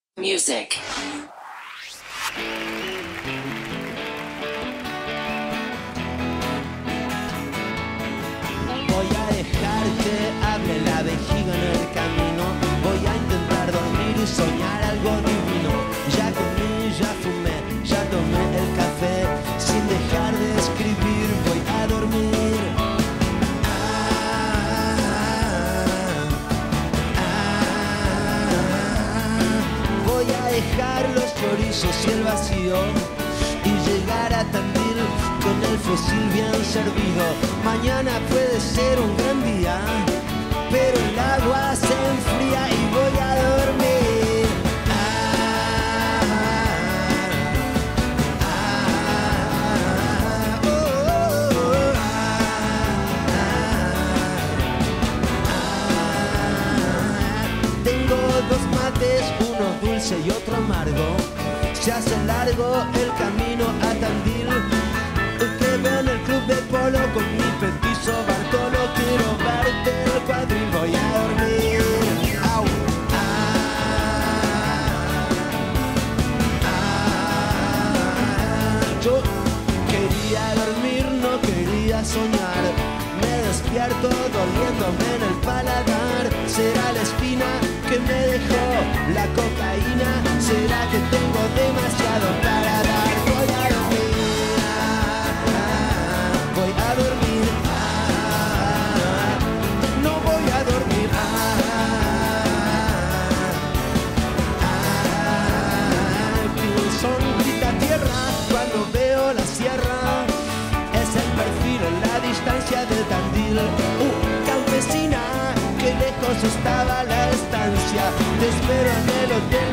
Music. Voy a dejar que hable la vejiga en el camino. Voy a intentar dormir y soñar algo divino. Ya comí, ya fumé, ya tomé el café. Sin dejar de escribir voy a dormir. Voy a dejar los chorizos y el vacío y llegar a Tandil con el fusil bien servido. Mañana puede ser un gran día, pero el agua se enfría y voy a dormir. Tengo dos mates, uno dulce y otro amargo. Se hace largo el camino a Tandil. Te veo en el club de polo con mi petizo Bartolo. Quiero verte el cuadril, voy a dormir. Au. Yo quería dormir, no quería soñar. Me despierto doliéndome en el paladar. ¿Será la espina que me dejó la cocaína? ¿Será que tengo demasiado para dar? Voy a dormir. Voy a dormir. No voy a dormir. Son grita tierra cuando veo la sierra. Es el perfil en la distancia de Tandil. Campesina, que lejos estaba la estancia. Te espero en el hotel